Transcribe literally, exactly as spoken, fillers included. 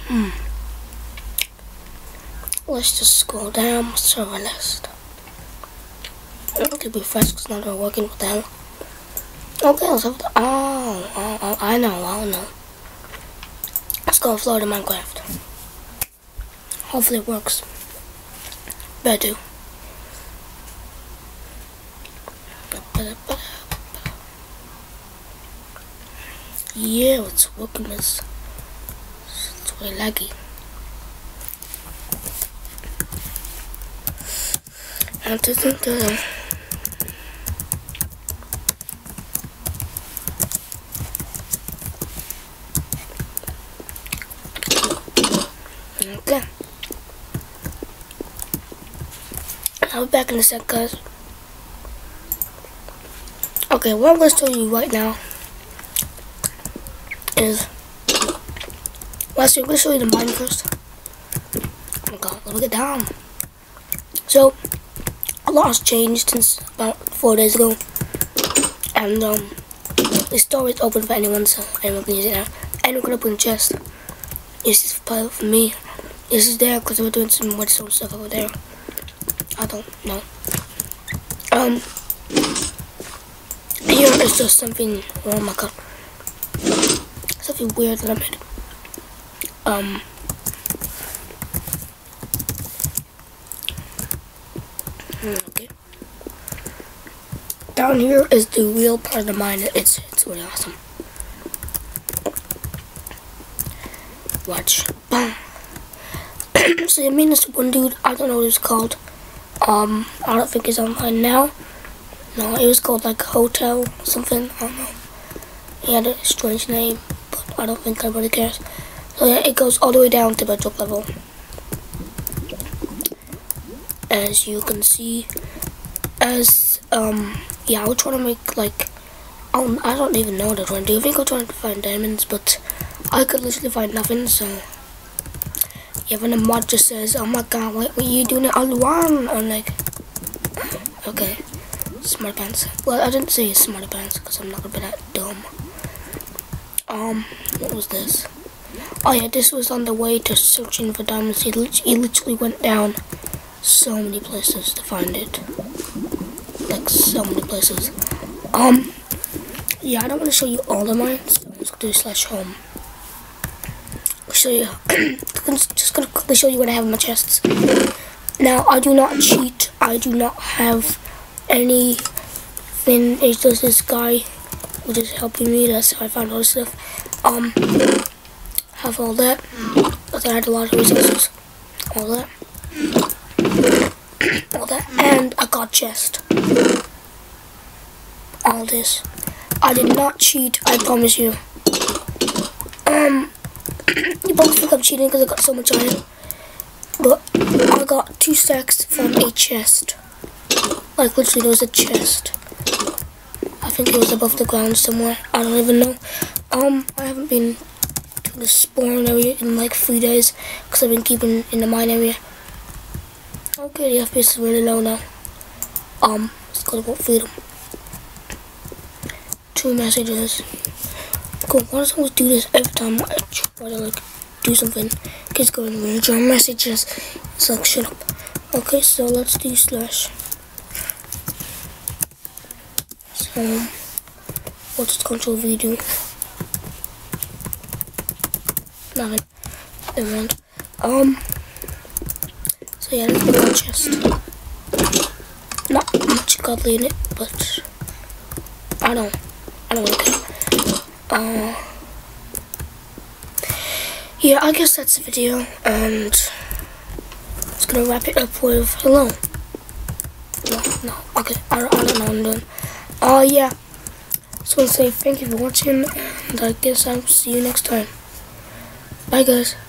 Hmm. Let's just scroll down my server list. It could be fresh because now they're working with them. Okay, let's have the, oh, oh, oh, I know, I know. Let's go Florida Minecraft. Hopefully it works. Better do. Yeah, it's working. It's, it's really laggy. And to think that okay. I'll be back in a sec, guys. Okay, what I'm going to show you right now is, well, actually, I'm going to show you the mine first. Oh my god, let me get down. So, a lot has changed since about four days ago, and um, the store is open for anyone, so anyone can use it now. Anyone can open a chest. This is part for me. This is there because we're doing some redstone stuff over there. I don't know. Um, here is just something. Oh my god, something weird that I made. Um. Okay. Down here is the real part of the mine. It's it's really awesome. Watch. Bam. So I mean, this one dude, I don't know what it's called. Um, I don't think it's online now. No, it was called like Hotel something. I don't know. He had a strange name, but I don't think anybody cares. So yeah, it goes all the way down to bedrock level. As you can see, as um, yeah, I was trying to make like, I don't, I don't even know what I'm trying to do. I think I'm trying to find diamonds, but I could literally find nothing. So yeah, when the mod just says, "Oh my god, what were you doing it all along?" I'm like, okay, smart pants. Well, I didn't say smart pants because I'm not gonna be that dumb. Um, what was this? Oh yeah, this was on the way to searching for diamonds. He, he literally went down so many places to find it. Like so many places. Um, yeah, I don't want to show you all the mines. So let's do slash home. I'll show you. I'm just gonna quickly show you what I have in my chests. Now, I do not cheat. I do not have anything. It's just this guy who is helping me. That's how I found all this stuff. Um, have all that. But I had a lot of resources. All that. All that. And a god chest. All this. I did not cheat. I promise you. Um. You probably think I'm cheating because I got so much iron, but I got two stacks from a chest. Like literally, there was a chest. I think it was above the ground somewhere. I don't even know. Um, I haven't been to the spawn area in like three days because I've been keeping in the mine area. Okay, the F P S is really low now. Um, let's go to freedom. Two messages. Cool. Why does I always do this every time I try to like do something? Kids going to draw messages. It's like shut up. Okay, so let's do slash. So what does control V do? Nothing. Never mind. Um. So yeah, let's go to chest. Not much godly in it, but I don't. I don't really care. Uh, yeah, I guess that's the video, and I'm just gonna wrap it up with hello. No, no, okay, I, I don't know what I'm doing. Uh, yeah, just wanna say thank you for watching, and I guess I'll see you next time. Bye, guys.